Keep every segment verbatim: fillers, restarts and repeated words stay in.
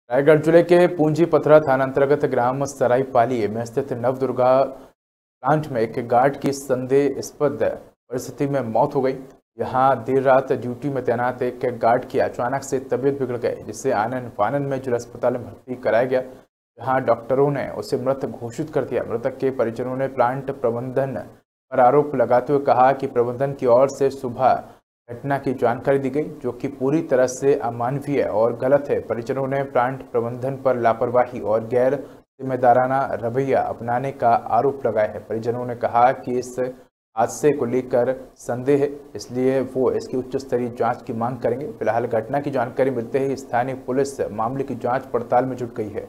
रायगढ़ जिले के पूंजी पथरा थाना अंतर्गत ग्राम सराईपाली में स्थित नवदुर्गा प्लांट में एक गार्ड की संदेहास्पद परिस्थिति में मौत हो गई। यहां देर रात ड्यूटी में तैनात एक गार्ड की अचानक से तबीयत बिगड़ गई, जिससे आनन फानन में जिला अस्पताल में भर्ती कराया गया, जहां डॉक्टरों ने उसे मृत घोषित कर दिया। मृतक के परिजनों ने प्लांट प्रबंधन पर आरोप लगाते हुए कहा कि प्रबंधन की ओर से सुबह घटना की जानकारी दी गई, जो कि पूरी तरह से अमानवीय और गलत है। परिजनों ने प्लांट प्रबंधन पर लापरवाही और गैर जिम्मेदाराना रवैया अपनाने का आरोप लगाया है। परिजनों ने कहा कि इस हादसे को लेकर संदेह है, इसलिए वो इसकी उच्च स्तरीय जांच की मांग करेंगे। फिलहाल घटना की जानकारी मिलते ही स्थानीय पुलिस मामले की जांच पड़ताल में जुट गई है।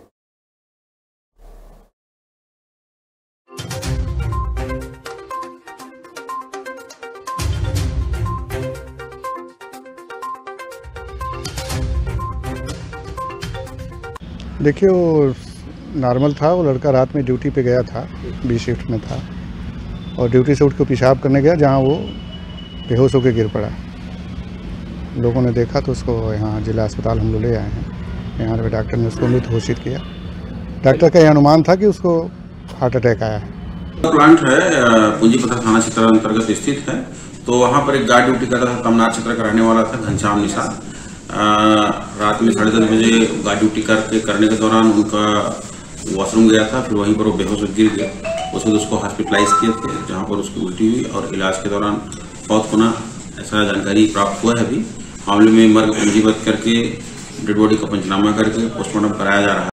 देखिए, वो नॉर्मल था। वो लड़का रात में ड्यूटी पे गया था, बी शिफ्ट में था, और ड्यूटी से उठ के पेशाब करने गया, जहां वो बेहोश होकर गिर पड़ा। लोगों ने देखा तो उसको यहाँ जिला अस्पताल हम लोग ले आए हैं। यहाँ पे डॉक्टर ने उसको मृत घोषित किया। डॉक्टर का यह अनुमान था कि उसको हार्ट अटैक आया है। प्लांट है पूंजी पथरा थाना क्षेत्र अंतर्गत स्थित है। तो वहाँ पर एक गार्ड ड्यूटी कर रहा था, कमनाथ क्षेत्र का रहने वाला था, घनश्याम निषाद। रात में साढ़े दस बजे गार्ड ड्यूटी करके करने के दौरान उनका वॉशरूम गया था, फिर वहीं पर वो बेहोश गिर गया। उसके उसको हॉस्पिटलाइज किए थे, जहाँ पर उसकी उल्टी हुई और इलाज के दौरान मौत होना ऐसा जानकारी प्राप्त हुआ है। अभी मामले में मर्ग पंजीबद्ध करके डेड बॉडी का पंचनामा करके पोस्टमार्टम कराया जा रहा है।